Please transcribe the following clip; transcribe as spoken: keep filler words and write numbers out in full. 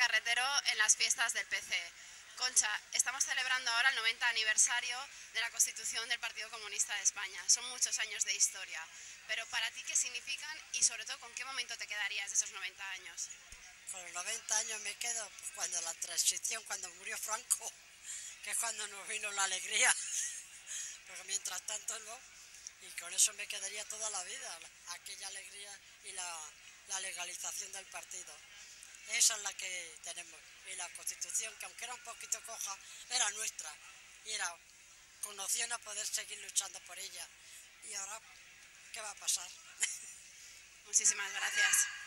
Carretero en las fiestas del P C. Concha, estamos celebrando ahora el noventa aniversario de la Constitución del Partido Comunista de España. Son muchos años de historia, pero para ti, ¿qué significan y sobre todo con qué momento te quedarías de esos noventa años? Con los noventa años me quedo pues, cuando la transición, cuando murió Franco, que es cuando nos vino la alegría, porque mientras tanto no, y con eso me quedaría toda la vida, aquella alegría y la, la legalización del partido. Esa es la que tenemos, y la Constitución, que aunque era un poquito coja, era nuestra, y era con opción a poder seguir luchando por ella. Y ahora, ¿qué va a pasar? Muchísimas gracias.